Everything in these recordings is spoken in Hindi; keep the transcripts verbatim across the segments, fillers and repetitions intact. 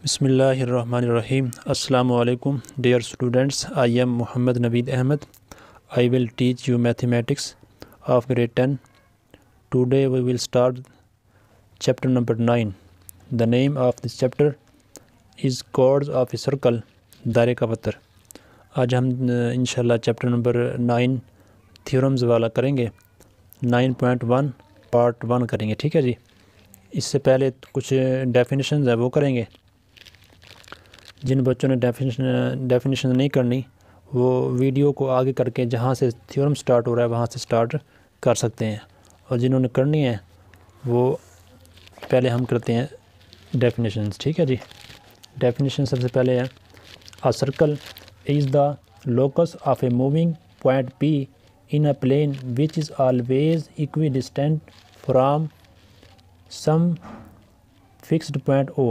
Bismillahirrahmanirrahim. Assalamu alaikum dear students. I am Muhammad Naveed Ahmed. I will teach you mathematics of grade ten. Today we will start chapter number nine. The name of this chapter is chords of a circle, दायरे का पत्थर. आज हम इंशाल्लाह चैप्टर नंबर नाइन थ्योरम्स वाला करेंगे. Nine point one part one करेंगे. ठीक है जी. इससे पहले कुछ डेफिनेशन है वो करेंगे. जिन बच्चों ने डेफिनेशन डेफिनेशन नहीं करनी वो वीडियो को आगे करके जहाँ से थ्योरम स्टार्ट हो रहा है वहाँ से स्टार्ट कर सकते हैं, और जिन्होंने करनी है वो पहले हम करते हैं डेफिनेशंस. ठीक है जी. डेफिनेशन सबसे पहले है, a circle is the locus of a moving point P in a plane which is always equidistant from some fixed point O.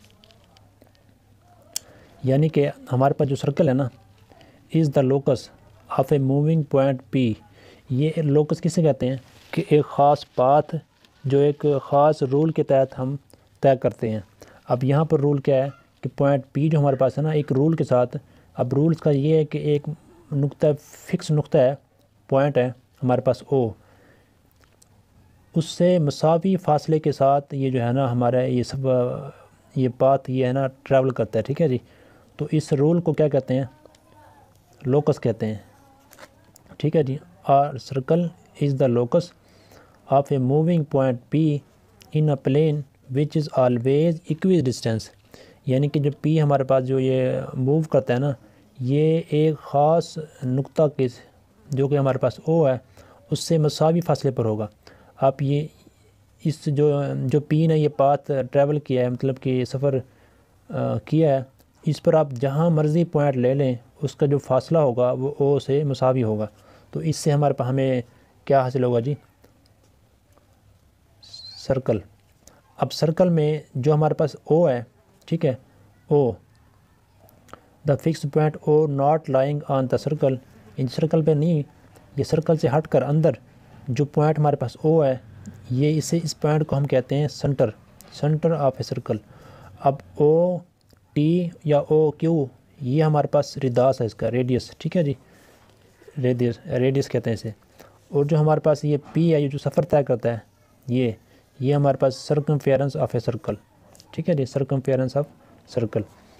यानी कि हमारे पास जो सर्कल है ना, is the locus of a moving point P. ये लोकस किसे कहते हैं कि एक ख़ास पाथ जो एक ख़ास रूल के तहत हम तय करते हैं. अब यहाँ पर रूल क्या है कि पॉइंट पी जो हमारे पास है ना, एक रूल के साथ. अब रूल्स का ये है कि एक नुक्ता फिक्स नुक्ता है, पॉइंट है हमारे पास ओ, उससे मसावी फासले के साथ ये जो है ना हमारा ये सब ये पाथ ये है ना ट्रैवल करता है. ठीक है जी. तो इस रूल को क्या कहते हैं, लोकस कहते हैं. ठीक है जी. Are circle is the locus of a moving point P in a plane which is always equidistance. यानी कि जो पी हमारे पास जो ये मूव करता है ना, ये एक ख़ास नुक्ता के जो कि हमारे पास ओ है उससे मसावी फासले पर होगा. आप ये इस जो जो पी ने ये पाथ ट्रैवल किया है, मतलब कि सफ़र किया है, इस पर आप जहाँ मर्ज़ी पॉइंट ले लें उसका जो फासला होगा वो ओ से मसावी होगा. तो इससे हमारे पास हमें क्या हासिल होगा जी, सर्कल. अब सर्कल में जो हमारे पास ओ है, ठीक है, O the fix point O not lying on the circle. In circle पे नहीं, ये सर्कल से हट कर अंदर जो पॉइंट हमारे पास ओ है, ये इसे इस पॉइंट को हम कहते हैं centre, centre of a circle. अब ओ टी या ओ क्यू ये हमारे पास रिदास है, इसका रेडियस. ठीक है जी. रेडियस रेडियस कहते हैं इसे. और जो हमारे पास ये पी है, ये जो सफ़र तय करता है, ये ये हमारे पास सर्कमफेरेंस ऑफ ए सर्कल. ठीक है जी. Circumference of circle.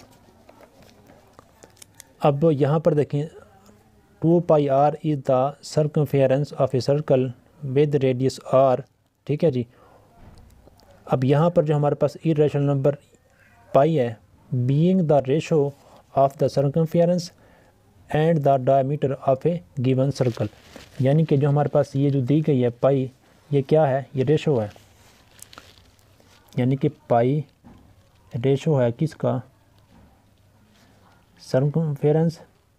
अब यहाँ पर देखें, two pi R is the circumference of a circle with radius R. ठीक है जी. अब यहाँ पर जो हमारे पास इरेशनल नंबर पाई है, being the ratio of the circumference and the diameter of a given circle. यानी कि जो हमारे पास ये जो दी गई है पाई, ये क्या है, ये रेशो है. यानी कि पाई रेशो है किसका, सर्कमफेरेंस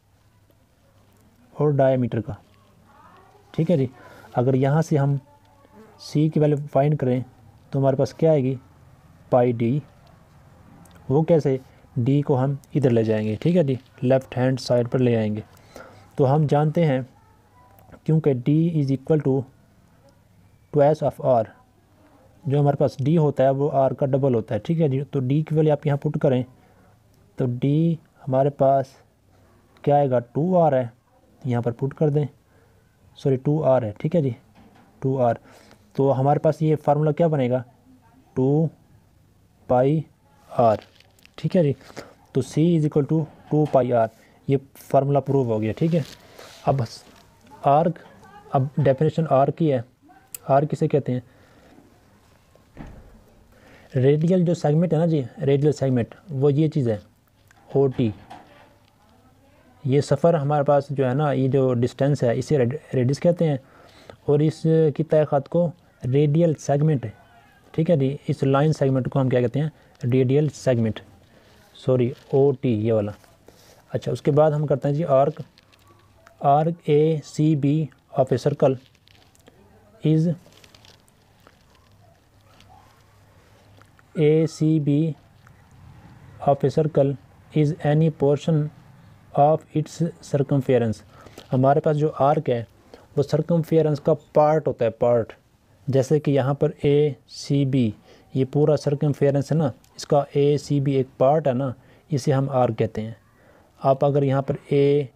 और डायमीटर का. ठीक है जी. अगर यहाँ से हम सी की वैल्यू फाइंड करें तो हमारे पास क्या आएगी, पाई डी. वो कैसे, डी को हम इधर ले जाएंगे. ठीक है जी. लेफ़्ट हैंड साइड पर ले आएंगे. तो हम जानते हैं क्योंकि D is equal to twice of R. जो हमारे पास डी होता है वो आर का डबल होता है. ठीक है जी. तो डी की वैल्यू आप यहाँ पुट करें तो डी हमारे पास क्या आएगा, टू आर है. यहाँ पर पुट कर दें, सॉरी टू आर है. ठीक है जी. To are. तो हमारे पास ये फार्मूला क्या बनेगा, टू पाई आर. ठीक है जी. तो C is equal to two pi R. ये फार्मूला प्रूव हो गया. ठीक है. अब आर, अब डेफिनेशन आर की है. आर किसे कहते हैं, रेडियल जो सेगमेंट है ना जी, रेडियल सेगमेंट, वो ये चीज़ है ओ टी. ये सफ़र हमारे पास जो है ना, ये जो डिस्टेंस है इसे रेडियस कहते हैं, और इस की तय ख़त को रेडियल सेगमेंट है. ठीक है जी. इस लाइन सेगमेंट को हम क्या कहते हैं, radial segment, sorry O T ये वाला. अच्छा, उसके बाद हम करते हैं जी arc. Arc A C B of a circle is A C B of a circle is any portion of its circumference. हमारे पास जो आर्क है वो सर्कमफेरेंस का पार्ट होता है, पार्ट. जैसे कि यहाँ पर ए सी बी ये पूरा सर्कमफेरेंस है ना, इसका ए सी भी एक पार्ट है ना, इसे हम आर्क कहते हैं। आप अगर यहाँ पर ए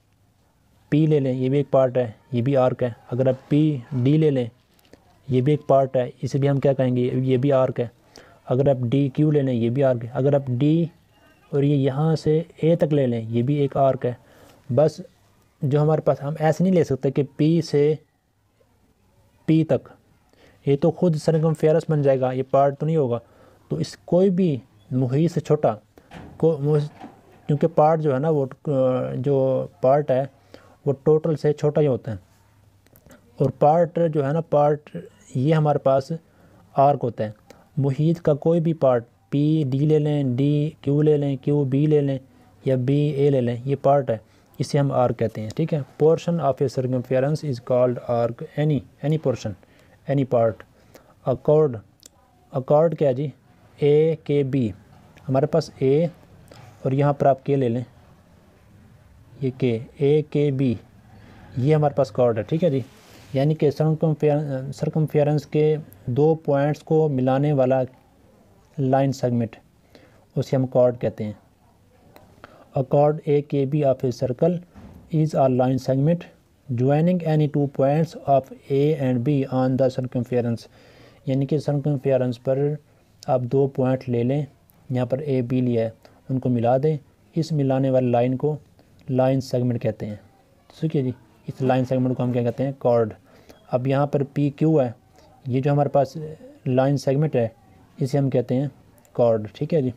पी ले लें, ये भी एक पार्ट है, ये भी आर्क है। अगर आप पी डी ले लें, ये भी एक पार्ट है, इसे भी हम क्या कहेंगे, ये भी आर्क है। अगर आप डी क्यू ले लें, ये भी आर्क है। अगर आप डी और ये यहाँ से ए तक ले लें, ये भी एक आर्क है। बस जो हमारे पास, हम ऐसे नहीं ले सकते कि पी से पी तक, ये तो खुद सरकमफेरेंस बन जाएगा, ये पार्ट तो नहीं होगा। तो इस कोई भी मुहीत से छोटा को, क्योंकि पार्ट जो है ना, वो जो पार्ट है वो टोटल से छोटा ही होता है। और पार्ट जो है ना, पार्ट ये हमारे पास आर्क होता है। मुहीत का कोई भी पार्ट, पी डी ले लें, डी क्यू ले लें, क्यू बी ले लें, या बी ए ले लें, ये पार्ट है, इसे हम आर्क कहते हैं। ठीक है, portion of a circumference is called arc. Any any portion, any part. A chord, a chord क्या है जी, ए के बी, हमारे पास ए और यहाँ पर आप के ले लें, ये के, ए के बी, ये हमारे पास कॉर्ड है। ठीक है जी, यानी कि सरकमफेरेंस सरकमफेरेंस के दो पॉइंट्स को मिलाने वाला लाइन सेगमेंट, उसे हम कॉर्ड कहते हैं। अ कॉर्ड ए के B of a circle is a line segment joining any two points of A and B on the circumference. यानी कि सरकमफेरेंस पर आप दो पॉइंट ले लें, यहाँ पर ए बी लिया है, उनको मिला दें, इस मिलाने वाली लाइन को लाइन सेगमेंट कहते हैं। ठीक है जी, इस लाइन सेगमेंट को हम क्या कहते हैं, कॉर्ड। अब यहाँ पर पी क्यू है, ये जो हमारे पास लाइन सेगमेंट है, इसे हम कहते हैं कॉर्ड। ठीक है जी,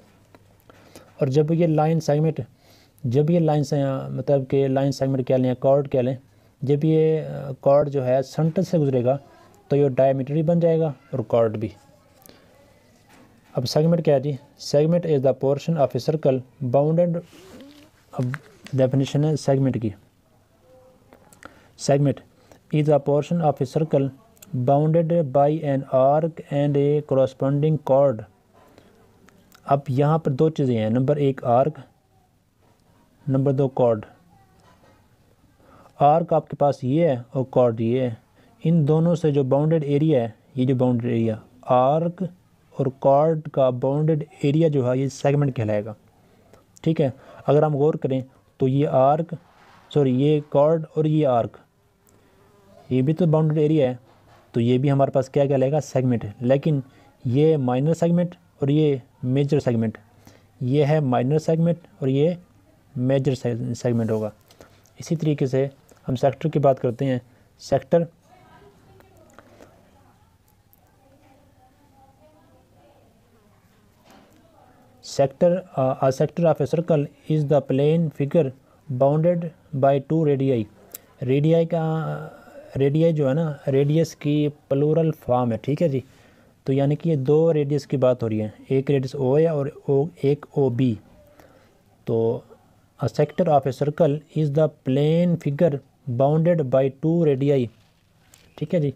और जब ये लाइन सेगमेंट, जब ये लाइन से मतलब कि लाइन सेगमेंट क्या लें, कॉर्ड क्या लें, जब ये कॉर्ड जो है सेंटर से गुजरेगा तो ये डायमीटर भी बन जाएगा और कॉर्ड भी। अब सेगमेंट क्या है जी, segment is the portion of a circle bounded. अब डेफिनेशन है सेगमेंट की, segment is a portion of a circle bounded by an arc and a corresponding chord. अब यहाँ पर दो चीज़ें हैं, नंबर एक आर्क, नंबर दो कॉर्ड। आर्क आपके पास ये है और कॉर्ड ये है, इन दोनों से जो बाउंडेड एरिया है, ये जो बाउंडेड एरिया आर्क और कॉर्ड का बाउंडेड एरिया जो है, ये सेगमेंट कहलाएगा। ठीक है, अगर हम गौर करें तो ये आर्क, सॉरी ये कॉर्ड और ये आर्क, ये भी तो बाउंडेड एरिया है, तो ये भी हमारे पास क्या कहलाएगा, सेगमेंट है। लेकिन ये माइनर सेगमेंट और ये मेजर सेगमेंट, ये है माइनर सेगमेंट और ये मेजर सेगमेंट होगा। इसी तरीके से हम सेक्टर की बात करते हैं। Sector sector a sector of a circle is the plane figure bounded by two radii. Radii का रेडियाई जो है ना, रेडियस की प्लूरल फॉर्म है। ठीक है जी, तो यानी कि ये दो रेडियस की बात हो रही है, एक रेडियस ओ है और ओ एक ओ बी। तो a sector of a circle is the plane figure bounded by two radii. ठीक है जी,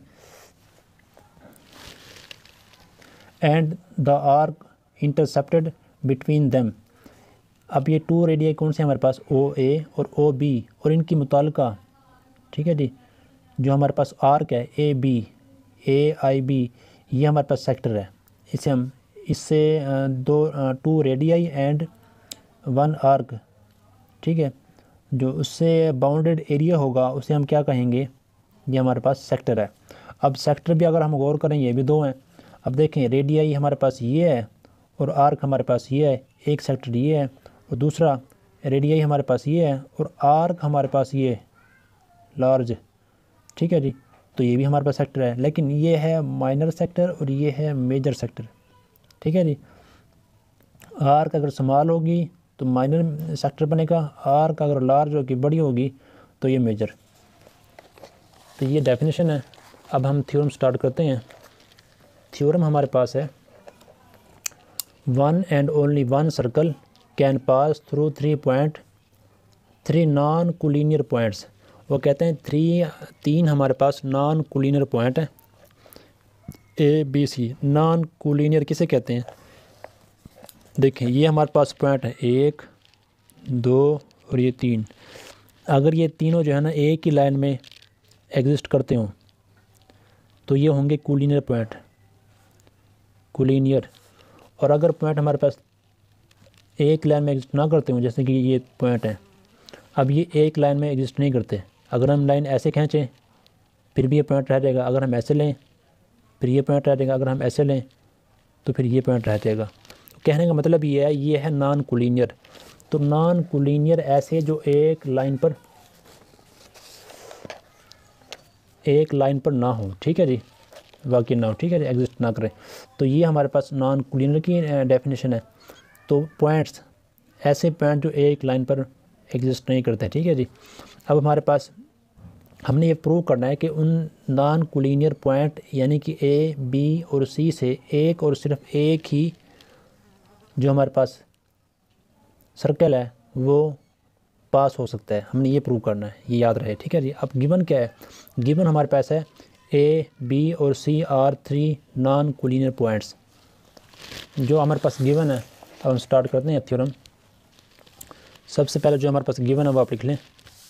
and the arc intercepted between them. अब ये टू रेडियाई कौन से हमारे पास, ओ ए और ओ बी, और इनकी मुतालका, ठीक है जी, जो हमारे पास आर्क है A B, A I B, ये हमारे पास सेक्टर है। इसे हम इससे दो two radii and one arc, ठीक है, जो उससे बाउंडेड एरिया होगा उसे हम क्या कहेंगे, ये हमारे पास सेक्टर है। अब सेक्टर भी अगर हम गौर करें, ये भी दो हैं। अब देखें, रेडियाई हमारे पास ये है और आर्क हमारे पास ये है, एक सेक्टर ये है और दूसरा रेडियाई हमारे पास ये है और आर्क हमारे पास ये लार्ज। ठीक है जी, तो ये भी हमारे पास सेक्टर है, लेकिन ये है माइनर सेक्टर और ये है मेजर सेक्टर। ठीक है जी, आर्क अगर स्मॉल होगी तो माइनर सेक्टर बनेगा, आर्क अगर लार्ज होगी, बड़ी होगी, तो ये मेजर। तो ये डेफिनेशन है। अब हम थ्योरम स्टार्ट करते हैं। थ्योरम हमारे पास है, one and only one circle can pass through three point three non collinear points. वो कहते हैं थ्री तीन हमारे पास नॉन कोलिनियर पॉइंट हैं, A B C. Non collinear किसे कहते हैं, देखें ये हमारे पास पॉइंट है एक, दो और ये तीन। अगर ये तीनों जो है ना एक ही लाइन में एग्जिस्ट करते हों तो ये होंगे कोलिनियर पॉइंट, कोलिनियर। और अगर पॉइंट हमारे पास एक लाइन में एग्जिस्ट ना करते हों, जैसे कि ये पॉइंट है, अब ये एक लाइन में एग्जिस्ट नहीं करते, अगर हम लाइन ऐसे खींचें फिर भी ये पॉइंट रह जाएगा, अगर हम ऐसे लें फिर ये पॉइंट रह जाएगा, अगर हम ऐसे लें तो फिर ये पॉइंट रह जाएगा। तो कहने का मतलब ये है, ये है नॉन कोलिनियर। तो नॉन कोलिनियर ऐसे जो एक लाइन पर एक लाइन पर ना हो, ठीक है जी, वाकई ना हो, ठीक है जी, एग्जिस्ट ना करें, तो ये हमारे पास नॉन कोलिनियर की डेफिनेशन है। तो पॉइंट्स ऐसे पॉइंट जो एक लाइन पर एग्जिस्ट नहीं करते, ठीक है जी। अब हमारे पास हमने ये प्रूव करना है कि उन नॉन कोलिनियर पॉइंट यानी कि ए बी और सी से एक और सिर्फ एक ही जो हमारे पास सर्कल है वो पास हो सकता है, हमने ये प्रूव करना है, ये याद रहे, ठीक है जी। अब गिवन क्या है, गिवन हमारे पास है ए बी और C are three non collinear points, जो हमारे पास गिवन है। अब हम स्टार्ट करते हैं थ्योरम। सबसे पहले जो हमारे पास गिवन है वो आप लिख लें।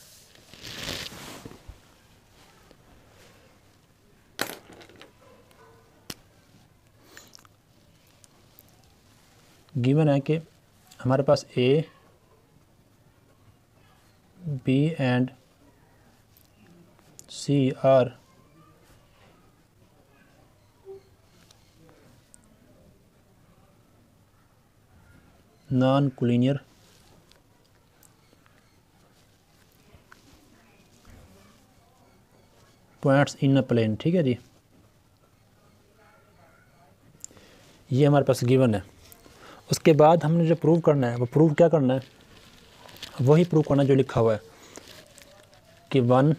गिवन है कि हमारे पास A B and C are non collinear points in a plane, ठीक है जी। ये हमारे पास गिवन है। उसके बाद हमने जो प्रूव करना है वो प्रूव क्या करना है, वही प्रूव करना जो लिखा हुआ है कि वन,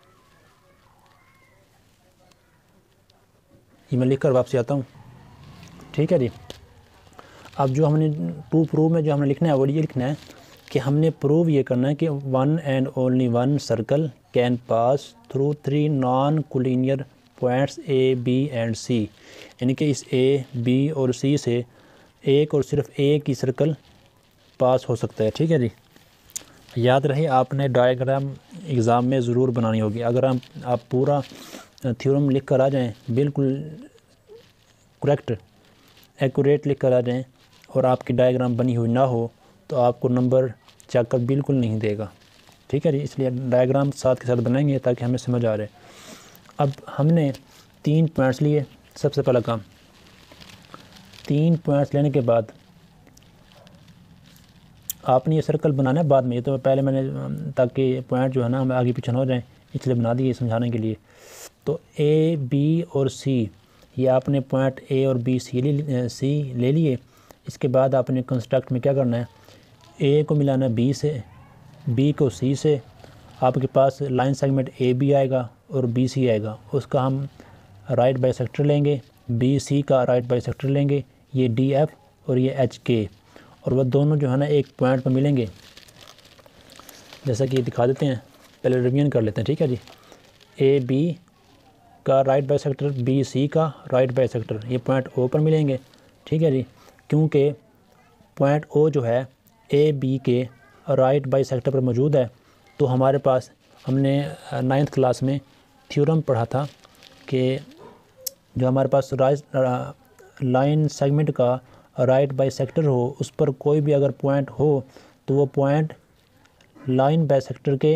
ये मैं लिख कर वापसी आता हूँ, ठीक है जी। अब जो हमने टू प्रूव में जो हमने लिखना है वो ये लिखना है कि हमने प्रूव ये करना है कि one and only one circle can pass through three non collinear points A B and C, यानी कि इस ए बी और सी से एक और सिर्फ एक ही सर्कल पास हो सकता है, ठीक है जी। याद रहे आपने डायग्राम एग्ज़ाम में ज़रूर बनानी होगी। अगर हम आप पूरा थ्योरम लिख कर आ जाएं, बिल्कुल करेक्ट एक्यूरेट लिख कर आ जाएं और आपकी डायग्राम बनी हुई ना हो तो आपको नंबर चेक कर बिल्कुल नहीं देगा, ठीक है जी। इसलिए डायग्राम साथ के साथ बनाएंगे ताकि हमें समझ आ रहे। अब हमने तीन पॉइंट्स लिए। सबसे पहला काम, तीन पॉइंट्स लेने के बाद आपने ये सर्कल बनाना है बाद में, ये तो पहले मैंने ताकि पॉइंट जो है ना हमें आगे पीछे हो जाए इसलिए बना दिए समझाने के लिए। तो ए बी और सी, ये आपने पॉइंट ए और बी सी ले सी ले लिए। इसके बाद आपने कंस्ट्रक्ट में क्या करना है, ए को मिलाना बी से, बी को सी से, आपके पास लाइन सेगमेंट ए बी आएगा और बी सी आएगा, उसका हम राइट बाइसेक्टर लेंगे, बी सी का राइट बाइसेक्टर लेंगे, ये डी एफ और ये एच के, और वह दोनों जो है ना एक पॉइंट पर मिलेंगे। जैसा कि दिखा देते हैं, पहले रिवीजन कर लेते हैं, ठीक है जी। ए बी का राइट बाइसेक्टर, बी सी का राइट बाइसेक्टर, ये पॉइंट ओ पर मिलेंगे, ठीक है जी। क्योंकि पॉइंट ओ जो है ए बी के राइट बाइसेक्टर पर मौजूद है, तो हमारे पास हमने नाइन्थ क्लास में थ्योरम पढ़ा था कि जो हमारे पास राइट लाइन सेगमेंट का राइट बाइसेक्टर हो, उस पर कोई भी अगर पॉइंट हो तो वो पॉइंट लाइन बाइसेक्टर के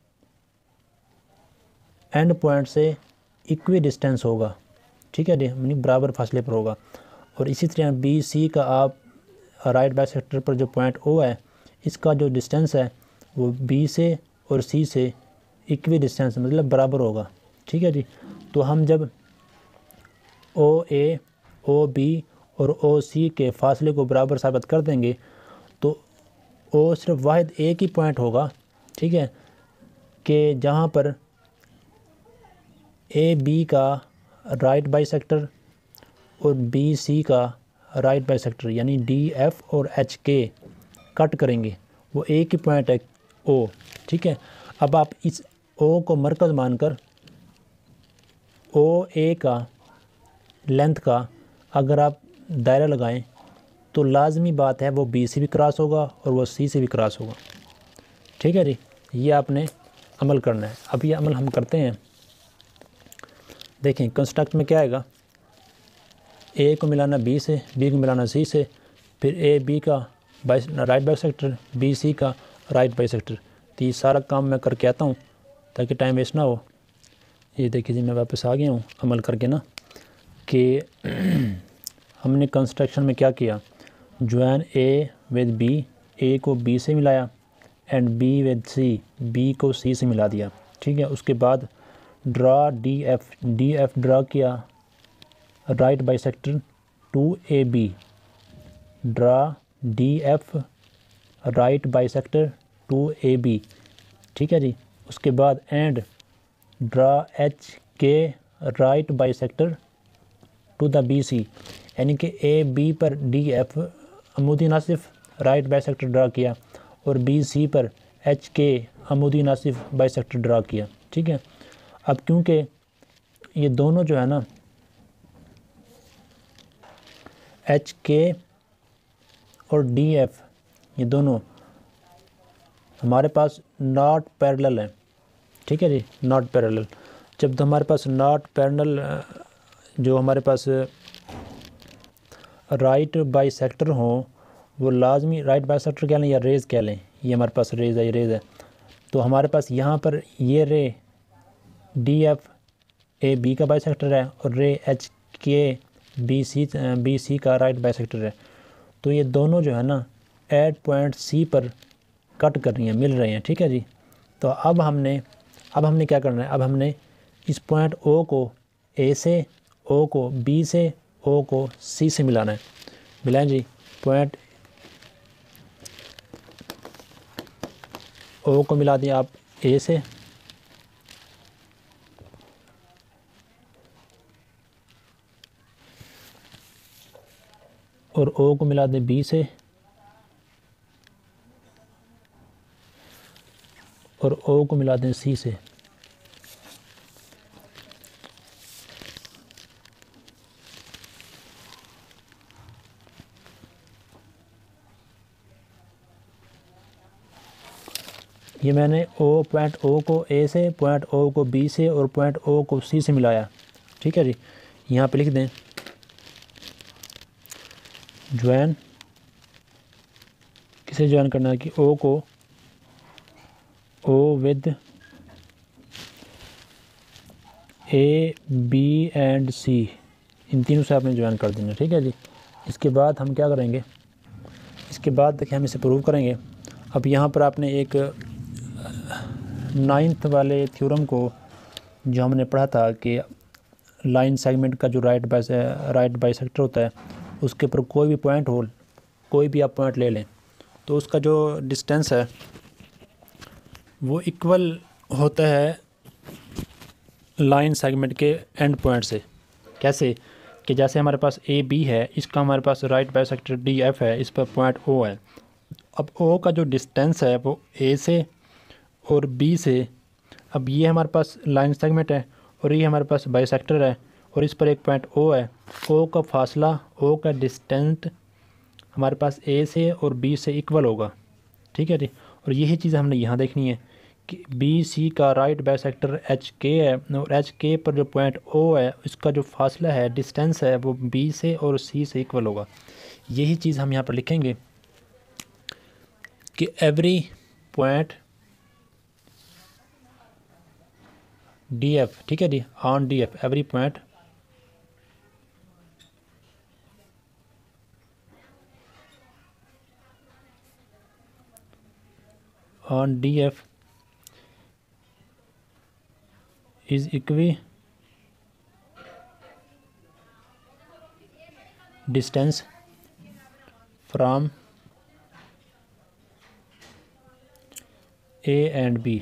एंड पॉइंट से इक्वी डिस्टेंस होगा, ठीक है जी, यानी बराबर फासले पर होगा। और इसी तरह बी सी का आप राइट बाइसेक्टर पर जो पॉइंट ओ है, इसका जो डिस्टेंस है वो बी से और सी से इक्वी डिस्टेंस मतलब बराबर होगा, ठीक है जी। तो हम जब ओ ए, ओ बी और ओ सी के फासले को बराबर साबित कर देंगे तो ओ सिर्फ वाहिद एक ही पॉइंट होगा, ठीक है, कि जहाँ पर ए बी का राइट बाइसेक्टर और बी सी का राइट बाइसेक्टर यानी डी एफ और एच के कट करेंगे, वो एक ही पॉइंट है ओ, ठीक है। अब आप इस ओ को मरकज़ मानकर ओ ए का लेंथ का अगर आप दायरा लगाएं तो लाजमी बात है वो बी से भी क्रॉस होगा और वो सी से भी क्रॉस होगा, ठीक है जी। ये आपने अमल करना है। अब ये अमल हम करते हैं। देखें कंस्ट्रक्ट में क्या आएगा, ए को मिलाना बी से, बी को मिलाना सी से, फिर ए बी का by right bisector, B C का राइट बाइसेक्टर। तो ये सारा काम मैं करके आता हूँ ताकि टाइम वेस्ट ना हो। ये देखिए जी मैं वापस आ गया हूँ अमल करके ना, कि हमने कंस्ट्रक्शन में क्या किया, join A with B, A को बी से मिलाया, and B with C, B को सी से मिला दिया। ठीक है, उसके बाद draw D F, D F draw किया right bisector to A B, draw D F right bisector to A B. ठीक है जी, उसके बाद and draw H K right bisector to the B C, यानी कि ए बी पर D F अमूदी Nasif right bisector draw किया और बी सी पर एच के अमूदी नासिफ बाइसेक्टर ड्रा किया। ठीक है, अब क्योंकि ये दोनों जो है ना एच के और डी एफ, ये दोनों हमारे पास नॉट पैरेलल है। ठीक है जी, नॉट पैरेलल। जब तो हमारे पास नॉट पैरेलल, जो हमारे पास राइट बाइसेक्टर हो वो लाजमी राइट बाइसेक्टर कह लें या रेज़ कह लें, ये हमारे पास रेज़ है, ये रेज़ है। तो हमारे पास यहाँ पर ये ray D F A B का बाइसेक्टर है और रे एच के बी सी बी सी का राइट बाइसेक्टर है। तो ये दोनों जो है ना एट पॉइंट सी पर कट कर रही हैं, मिल रहे हैं। ठीक है जी, तो अब हमने अब हमने क्या करना है, अब हमने इस पॉइंट ओ को ए से, ओ को बी से, ओ को सी से मिलाना है। मिलाएं जी, पॉइंट ओ को मिला दिया आप ए से, और ओ को मिला दें बी से, और ओ को मिला दें सी से। ये मैंने ओ पॉइंट ओ को ए से, पॉइंट ओ को बी से और पॉइंट ओ को सी से मिलाया। ठीक है जी, यहाँ पे लिख दें ज्वाइन, किसे ज्वाइन करना है कि ओ को O with A B and C, इन तीनों से आपने ज्वाइन कर देना। ठीक है जी, इसके बाद हम क्या करेंगे, इसके बाद देखिए हम इसे प्रूव करेंगे। अब यहाँ पर आपने एक नाइन्थ वाले थ्योरम को जो हमने पढ़ा था कि लाइन सेगमेंट का जो राइट बाई राइट बाइसेक्टर होता है उसके ऊपर कोई भी पॉइंट हो, कोई भी आप पॉइंट ले लें तो उसका जो डिस्टेंस है वो इक्वल होता है लाइन सेगमेंट के एंड पॉइंट से। कैसे कि जैसे हमारे पास ए बी है, इसका हमारे पास राइट बाइसेक्टर डी एफ है, इस पर पॉइंट ओ है। अब ओ का जो डिस्टेंस है वो ए से और बी से, अब ये हमारे पास लाइन सेगमेंट है और ये हमारे पास बाइसेक्टर है और इस पर एक पॉइंट ओ है। ओ का फासला, ओ का डिस्टेंस हमारे पास ए से और बी से इक्वल होगा। ठीक है जी, और यही चीज़ हमने यहाँ देखनी है कि बी सी का राइट बाइसेक्टर एच के है और एच के पर जो पॉइंट ओ है इसका जो फासला है, डिस्टेंस है, वो बी से और सी से इक्वल होगा। यही चीज़ हम यहाँ पर लिखेंगे कि एवरी पॉइंट डी एफ, ठीक है जी, on D F, every point on D F is equi distance from A and B।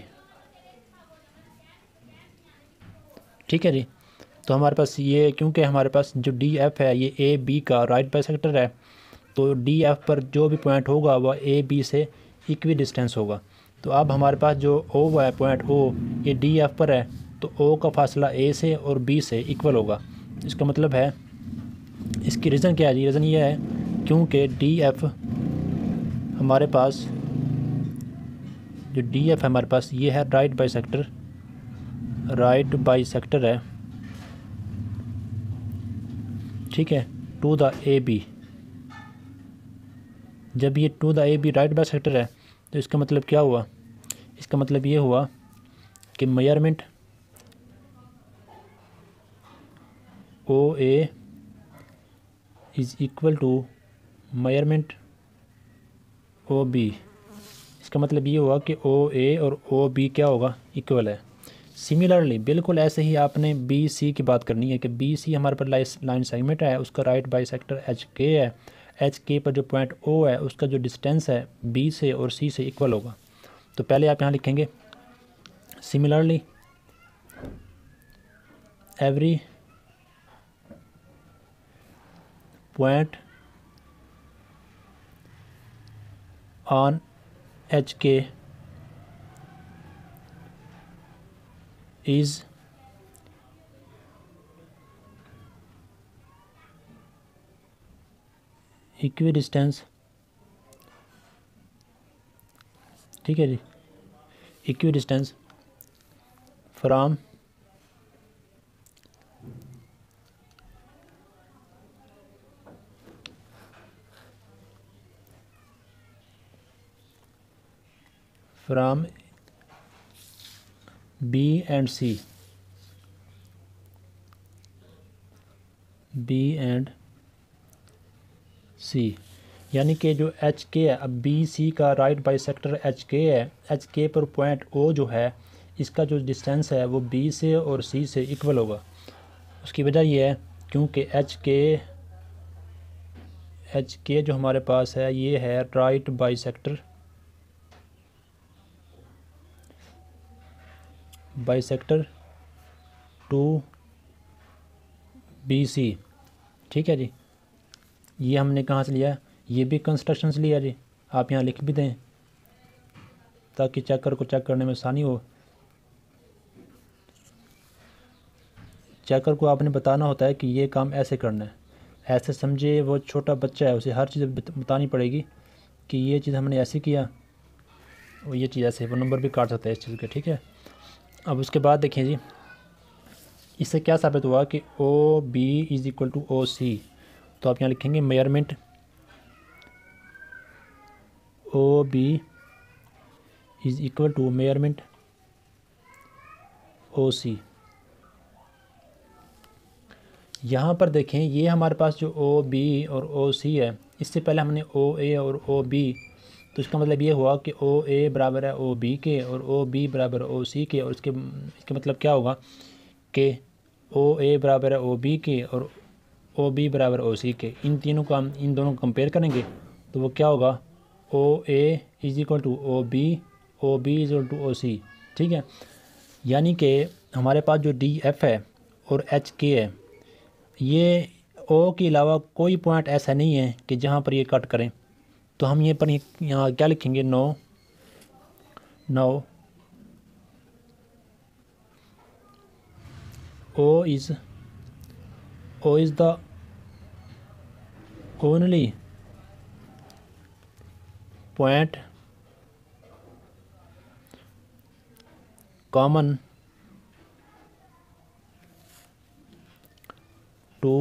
ठीक है जी, तो हमारे पास ये, क्योंकि हमारे पास जो डी एफ है ये ए बी का राइट बाइसेक्टर है, तो डी एफ पर जो भी पॉइंट होगा वह ए बी से इक्वी डिस्टेंस होगा। तो अब हमारे पास जो ओ है, पॉइंट ओ, ये डी एफ पर है, तो ओ का फासला ए से और बी से इक्वल होगा। इसका मतलब है, इसकी रीज़न क्या है जी, रीज़न ये है क्योंकि डी एफ हमारे पास, जो डी एफ है हमारे पास ये है राइट बाइसेक्टर, राइट बाइसेक्टर है। ठीक है, टू द ए बी। जब ये to the A B right bisector है तो इसका मतलब क्या हुआ, इसका मतलब ये हुआ कि measurement O A is equal to measurement O B. इसका मतलब ये हुआ कि ओ ए और ओ बी क्या होगा, इक्वल है। सिमिलरली बिल्कुल ऐसे ही आपने बी सी की बात करनी है कि बी सी हमारे पर लाइन सेगमेंट है, उसका राइट बाइसेक्टर एच के है। एच के पर जो पॉइंट ओ है उसका जो डिस्टेंस है बी से और सी से इक्वल होगा। तो पहले आप यहाँ लिखेंगे similarly every point on H K is equidistance, ठीक है जी, equidistance from from B and C, B and C. यानी कि जो एच के है, अब बी सी का राइट बाइसेक्टर एच के है, एच के पर पॉइंट ओ जो है इसका जो डिस्टेंस है वो बी से और सी से इक्वल होगा। उसकी वजह ये है क्योंकि एच के एच के जो हमारे पास है ये है right bisector bisector to B C, ठीक है जी। ये हमने कहाँ से लिया, ये भी कंस्ट्रक्शन से लिया जी। आप यहाँ लिख भी दें ताकि चेकर को चेक करने में आसानी हो। चेकर को आपने बताना होता है कि ये काम ऐसे करना है, ऐसे समझे। वो छोटा बच्चा है, उसे हर चीज़ बतानी पड़ेगी कि ये चीज़ हमने ऐसे किया और ये चीज़ ऐसे, वो नंबर भी काट सकता है इस चीज़ के, ठीक है। अब उसके बाद देखें जी, इससे क्या साबित हुआ कि O B is equal to O C. तो आप यहाँ लिखेंगे measurement O B is equal to measurement O C. यहाँ पर देखें ये हमारे पास जो ओ बी और ओ सी है, इससे पहले हमने ओ ए और ओ बी, तो इसका मतलब ये हुआ कि ओ ए बराबर है ओ बी के और ओ बी बराबर ओ सी के। और इसके इसके मतलब क्या होगा कि ओ ए बराबर है ओ बी के और ओ बी बराबर ओ सी के। इन तीनों को हम इन दोनों को कंपेयर करेंगे तो वो क्या होगा, O A is equal to O B, O B is equal to O C, ठीक है। यानी कि हमारे पास जो डी एफ है और एच के है, ये ओ के अलावा कोई पॉइंट ऐसा नहीं है कि जहाँ पर ये कट करें। तो हम ये पर यहाँ क्या लिखेंगे, no no O is O is the only point common to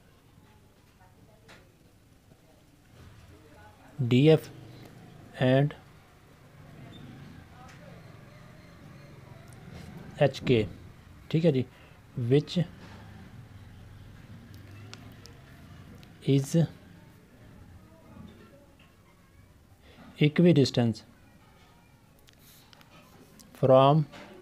D F and H K, ठीक है जी, which is equidistance from,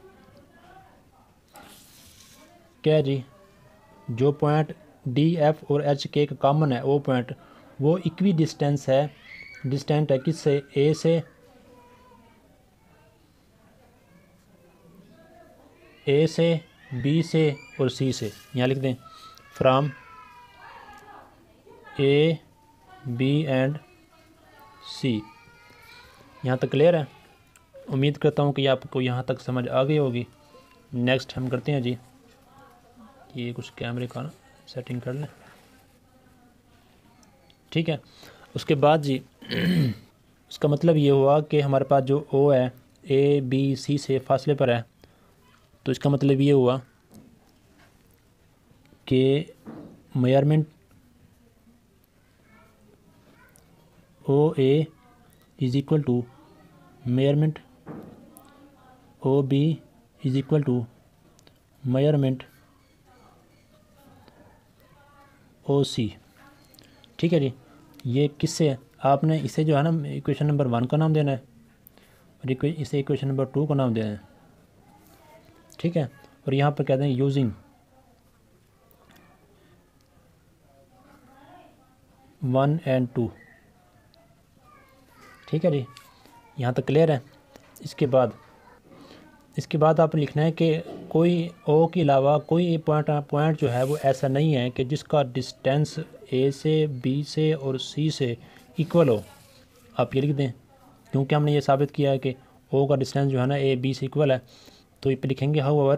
क्या जी, जो पॉइंट डी एफ और एच के का कॉमन है वो पॉइंट वो इक्वी डिस्टेंस है, डिस्टेंट है किससे, ए से, ए से, बी से और सी से। यहाँ लिख दें from A B and C. यहाँ तक क्लियर है। उम्मीद करता हूँ कि आपको यहाँ तक समझ आ गई होगी। नेक्स्ट हम करते हैं जी, ये कुछ कैमरे का ना सेटिंग कर लें, ठीक है। उसके बाद जी उसका मतलब ये हुआ कि हमारे पास जो ओ है ए बी सी से फासले पर है, तो इसका मतलब ये हुआ कि measurement O A is equal to measurement O B is equal to measurement O C. ठीक है जी, ये किससे आपने इसे जो है ना इक्वेशन नंबर वन का नाम देना है और इसे इक्वेशन नंबर टू का नाम देना है। ठीक है, और यहाँ पर कहते हैं यूजिंग वन एंड टू। ठीक है जी, यहाँ तक क्लियर है। इसके बाद इसके बाद आपने लिखना है कि कोई ओ के अलावा कोई पॉइंट पॉइंट जो है वो ऐसा नहीं है कि जिसका डिस्टेंस ए से बी से और सी से इक्वल हो। आप ये लिख दें, क्योंकि हमने ये साबित किया है कि ओ का डिस्टेंस जो है ना ए बी से इक्वल है। तो ये पे लिखेंगे however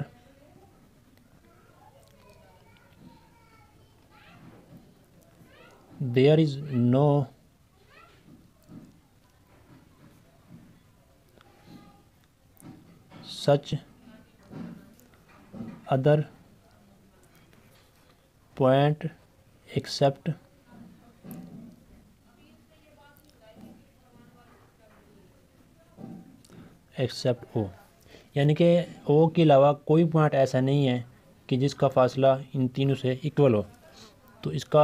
there is no such other point except except O, यानी कि O के अलावा कोई पॉइंट ऐसा नहीं है कि जिसका फासला इन तीनों से इक्वल हो। तो इसका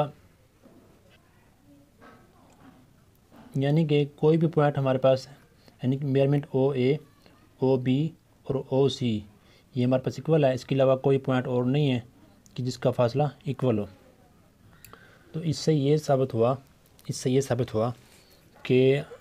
यानी कि कोई भी पॉइंट हमारे पास यानी कि मेजरमेंट ओ ए ओ बी और ओ सी ये हमारे पास इक्वल है। इसके अलावा कोई पॉइंट और नहीं है कि जिसका फासला इक्वल हो। तो इससे ये साबित हुआ इससे ये साबित हुआ कि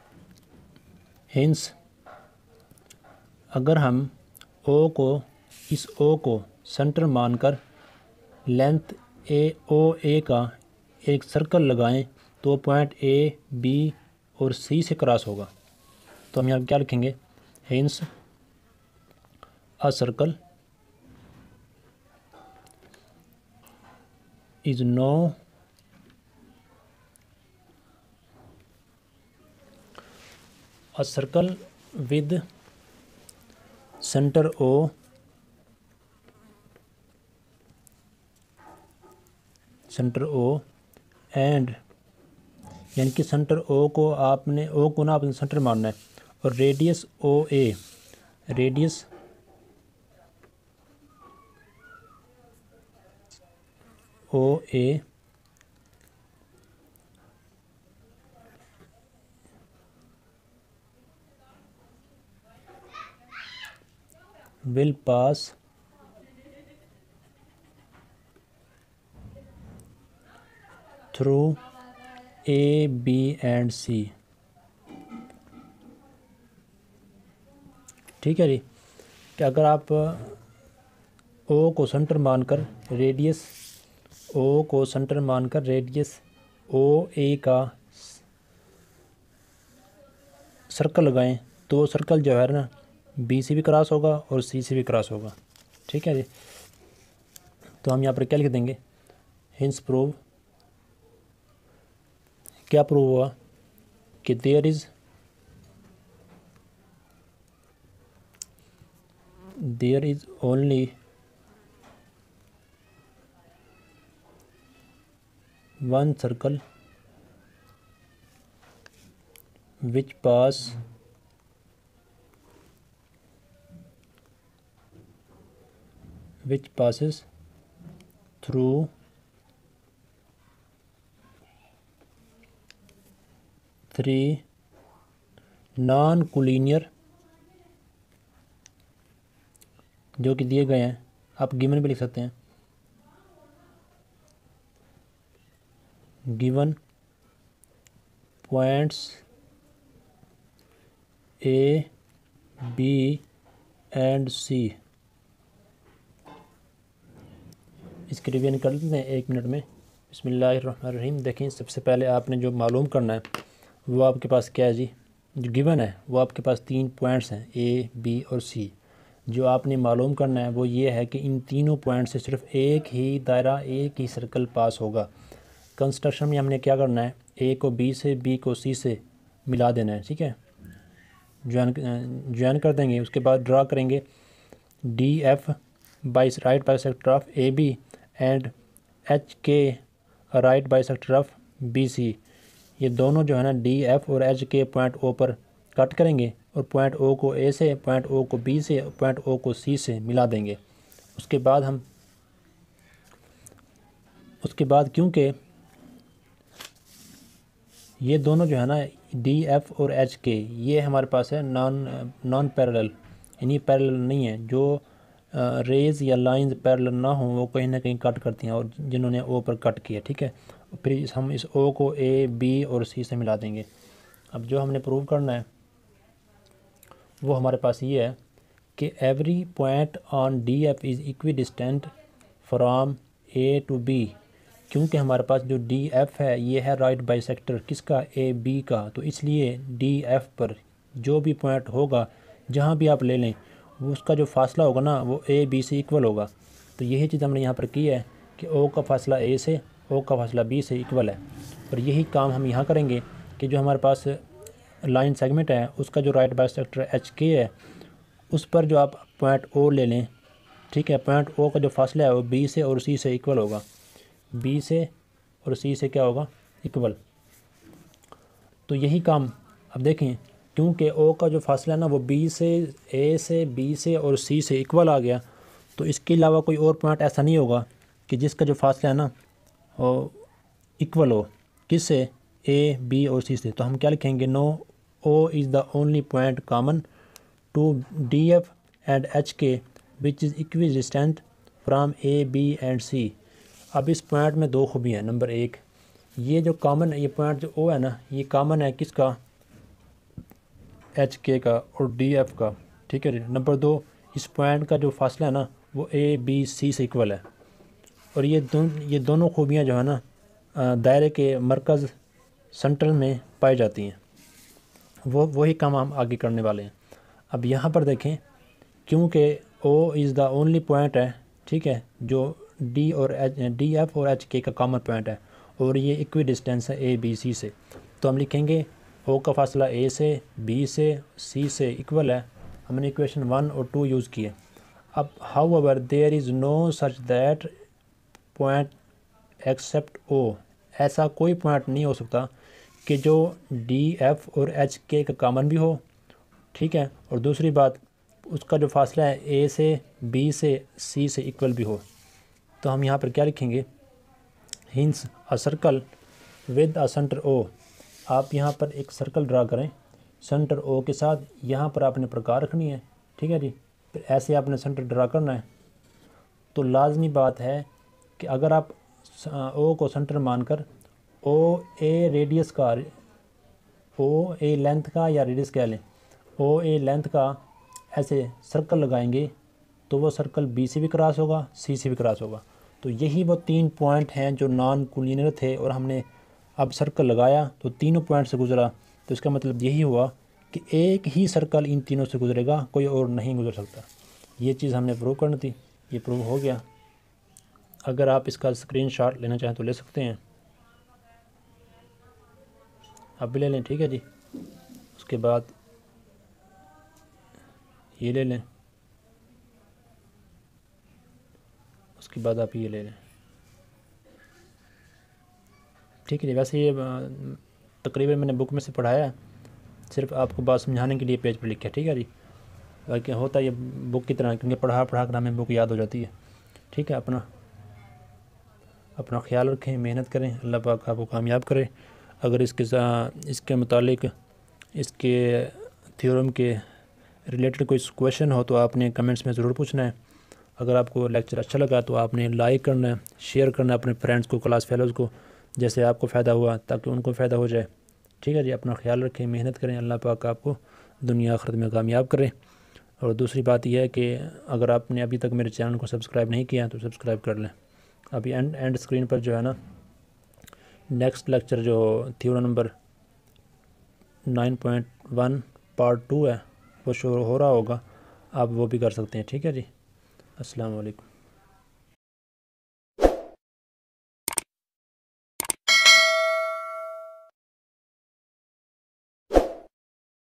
हिंस अगर हम ओ को इस ओ को सेंटर मानकर लेंथ ए ओ ए का एक सर्कल लगाएं तो पॉइंट ए बी और सी से क्रॉस होगा। तो हम यहाँ क्या लिखेंगे, hence a circle is no a circle with center O center O and यानी कि सेंटर O को आपने O को ना आपने सेंटर मानना है और radius O A radius O A will pass through A, B and C। ठीक है जी, कि अगर आप O को सेंटर मानकर रेडियस O को सेंटर मानकर रेडियस ओ ए का सर्कल लगाएं तो वो सर्कल जो है ना बी से भी क्रॉस होगा और सी से भी क्रॉस होगा। ठीक है जी, तो हम यहाँ पर क्या लिख देंगे, हिंस प्रूव क्या प्रूव हुआ कि there is there is only one circle which pass which passes through three non-collinear जो कि दिए गए हैं, आप गिवन भी लिख सकते हैं, given points A B and C. इसकी रिवीजन कर लेते हैं एक मिनट में। बिस्मिल्लाहिर्रहमानिर्रहीम। देखें, सबसे पहले आपने जो मालूम करना है वो आपके पास क्या है जी, जो गिवन है वो आपके पास तीन पॉइंट्स हैं ए बी और सी। जो आपने मालूम करना है वो ये है कि इन तीनों पॉइंट से सिर्फ एक ही दायरा एक ही सर्कल पास होगा। कंस्ट्रक्शन में हमने क्या करना है, ए को बी से बी को सी से मिला देना है। ठीक है, ज्वाइन ज्वाइन कर देंगे। उसके बाद ड्रा करेंगे D F by right bisector of A B and H K right bisector of B C. ये दोनों जो है ना डी एफ और एच के पॉइंट ओ पर कट करेंगे और पॉइंट ओ को ए से, पॉइंट ओ को बी से, पॉइंट ओ को सी से मिला देंगे। उसके बाद हम उसके बाद क्योंकि ये दोनों जो है ना डी एफ और एच के ये हमारे पास है नॉन नॉन पैरेलल, यानी पैरेलल नहीं है। जो रेज या लाइंस पैरेलल ना हो वो कहीं ना कहीं कट करती हैं, और जिन्होंने ओ पर कट किया, ठीक है। फिर इस हम इस ओ को ए, बी और सी से मिला देंगे। अब जो हमने प्रूव करना है वो हमारे पास ये है कि every point on D F is equidistant from A to B. क्योंकि हमारे पास जो डी एफ है ये है राइट बाइसेक्टर किसका, ए बी का, तो इसलिए डी एफ पर जो भी पॉइंट होगा जहाँ भी आप ले लें वो उसका जो फासला होगा ना वो ए बी से इक्वल होगा। तो यही चीज़ हमने यहाँ पर की है कि ओ का फासला ए से, ओ का फासला बी से इक्वल है। और यही काम हम यहाँ करेंगे कि जो हमारे पास लाइन सेगमेंट है उसका जो राइट बाइसेक्टर एच के है उस पर जो आप पॉइंट ओ ले लें, ठीक है, पॉइंट ओ का जो फासला है वो बी से और सी से इक्वल होगा, बी से और सी से क्या होगा, इक्वल। तो यही काम अब देखें, क्योंकि ओ का जो फासला है ना वो बी से, ए से, बी से और सी से इक्वल आ गया, तो इसके अलावा कोई और पॉइंट ऐसा नहीं होगा कि जिसका जो फासला है ना वो इक्वल हो, किससे, ए, बी और सी से। तो हम क्या लिखेंगे, no O is the only point common to D F and H K which is equidistant from A, B and C. अब इस पॉइंट में दो खूबियाँ हैं। नंबर एक, ये जो कॉमन है, ये पॉइंट जो ओ है ना ये कॉमन है किसका, एच के का और डी एफ का, ठीक है। नंबर दो, इस पॉइंट का जो फासला है ना वो ए, बी, सी से इक्वल है। और ये दोन ये दोनों खूबियाँ जो है ना दायरे के मरकज़ सेंट्रल में पाई जाती हैं। वो वही काम हम आगे करने वाले हैं। अब यहाँ पर देखें, क्योंकि O is the only point है, ठीक है, जो डी और एच, डी एफ और एच के का कॉमन पॉइंट है और ये इक्वी डिस्टेंस है ए, बी, सी से। तो हम लिखेंगे ओ का फासला ए से, बी से, सी से इक्वल है। हमने इक्वेशन वन और टू यूज़ किए। अब however there is no such that point except O, ऐसा कोई पॉइंट नहीं हो सकता कि जो डी एफ और एच के का कॉमन भी हो, ठीक है, और दूसरी बात उसका जो फासला है ए से, बी से, सी से इक्वल भी हो। तो हम यहाँ पर क्या लिखेंगे, hence a circle with a centre O. आप यहाँ पर एक सर्कल ड्रा करें सेंटर ओ के साथ, यहाँ पर आपने प्रकार रखनी है, ठीक है जी। फिर ऐसे आपने सेंटर ड्रा करना है। तो लाजमी बात है कि अगर आप ओ को सेंटर मानकर ओ ए रेडियस का, ओ ए लेंथ का या रेडियस कह लें, ओ ए लेंथ का ऐसे सर्कल लगाएंगे तो वो सर्कल बी से भी क्रॉस होगा, सी से भी क्रॉस होगा। तो यही वो तीन पॉइंट हैं जो नॉन कोलिनियर थे और हमने अब सर्कल लगाया तो तीनों पॉइंट से गुजरा। तो इसका मतलब यही हुआ कि एक ही सर्कल इन तीनों से गुजरेगा, कोई और नहीं गुजर सकता। ये चीज़ हमने प्रूव करनी थी, ये प्रूव हो गया। अगर आप इसका स्क्रीनशॉट लेना चाहें तो ले सकते हैं, आप भी ले लें, ठीक है जी। उसके बाद ये ले लें, उसके बाद आप ये ले लें, ठीक है जी। वैसे ये तकरीबन मैंने बुक में से पढ़ाया है, सिर्फ आपको बात समझाने के लिए पेज पर लिखा है, ठीक है जी। बाकी होता है ये बुक की तरह, क्योंकि पढ़ा पढ़ा कर हमें बुक याद हो जाती है, ठीक है। अपना अपना ख्याल रखें, मेहनत करें, अल्लाह पाक आपको कामयाब करे। अगर इसके इसके मुतालिक, इसके थ्योरम के रिलेटेड कोई क्वेश्चन हो तो आपने कमेंट्स में ज़रूर पूछना है। अगर आपको लेक्चर अच्छा लगा तो आपने लाइक करना है, शेयर करना है अपने फ्रेंड्स को, क्लास फेलोज़ को, जैसे आपको फ़ायदा हुआ ताकि उनको फ़ायदा हो जाए, ठीक है जी। अपना ख्याल रखें, मेहनत करें, अल्लाह पाक आपको दुनिया आखिरत में कामयाब करे। और दूसरी बात यह है कि अगर आपने अभी तक मेरे चैनल को सब्सक्राइब नहीं किया तो सब्सक्राइब कर लें। अभी एंड एंड स्क्रीन पर जो है ना नेक्स्ट लेक्चर जो theorem number nine point one part two है वो शो हो रहा होगा, आप वो भी कर सकते हैं, ठीक है जी। अस्सलाम वालेकुम।